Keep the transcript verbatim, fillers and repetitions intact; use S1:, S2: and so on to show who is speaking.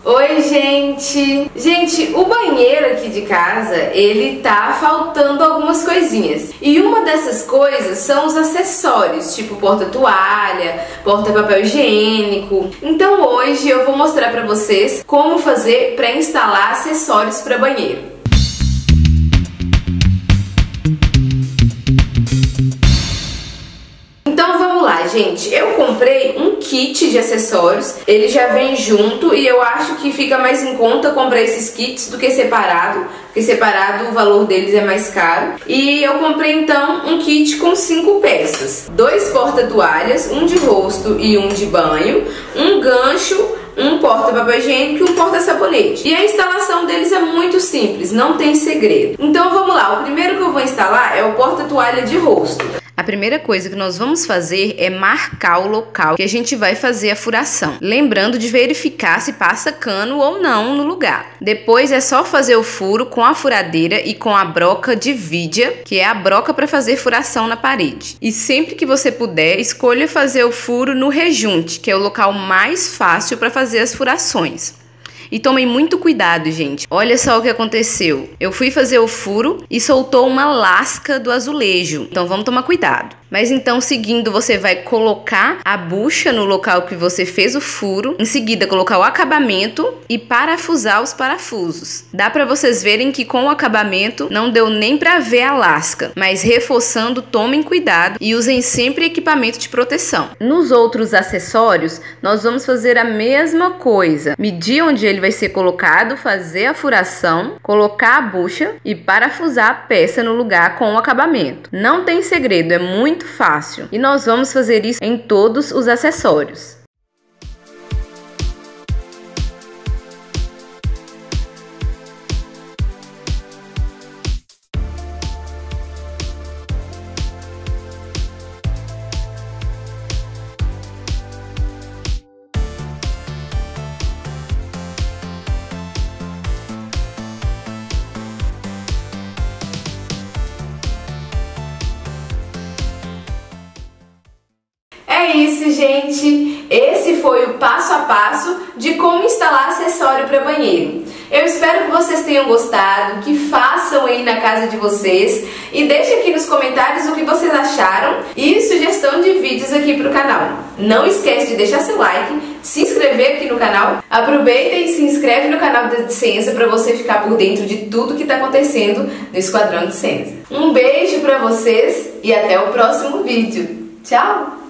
S1: Oi, gente! Gente, o banheiro aqui de casa, ele tá faltando algumas coisinhas. E uma dessas coisas são os acessórios, tipo porta-toalha, porta-papel higiênico. Então hoje eu vou mostrar pra vocês como fazer pra instalar acessórios pra banheiro. Então vamos lá, gente. Eu comprei um kit de acessórios, ele já vem junto e eu acho que fica mais em conta comprar esses kits do que separado, porque separado o valor deles é mais caro. E eu comprei então um kit com cinco peças, dois porta-toalhas, um de rosto e um de banho, um gancho, um porta-papel higiênico e um porta-sabonete. E a instalação deles é muito simples, não tem segredo. Então vamos lá, o primeiro que eu vou instalar é o porta-toalha de rosto. A primeira coisa que nós vamos fazer é marcar o local que a gente vai fazer a furação. Lembrando de verificar se passa cano ou não no lugar. Depois é só fazer o furo com a furadeira e com a broca de vidia, que é a broca para fazer furação na parede. E sempre que você puder, escolha fazer o furo no rejunte, que é o local mais fácil para fazer as furações. E tomem muito cuidado, gente. Olha só o que aconteceu. Eu fui fazer o furo e soltou uma lasca do azulejo. Então vamos tomar cuidado. Mas então, seguindo, você vai colocar a bucha no local que você fez o furo. Em seguida, colocar o acabamento e parafusar os parafusos. Dá pra vocês verem que com o acabamento não deu nem pra ver a lasca. Mas reforçando, tomem cuidado e usem sempre equipamento de proteção. Nos outros acessórios, nós vamos fazer a mesma coisa. Medir onde ele vai ser colocado, fazer a furação, colocar a bucha e parafusar a peça no lugar com o acabamento. Não tem segredo, é muito fácil. E nós vamos fazer isso em todos os acessórios. É isso, gente. Esse foi o passo a passo de como instalar acessório para banheiro. Eu espero que vocês tenham gostado, que façam aí na casa de vocês e deixem aqui nos comentários o que vocês acharam e sugestão de vídeos aqui pro canal. Não esquece de deixar seu like, se inscrever aqui no canal. Aproveita e se inscreve no canal da Dicenza para você ficar por dentro de tudo que está acontecendo no Esquadrão Dicenza. Um beijo para vocês e até o próximo vídeo. Tchau!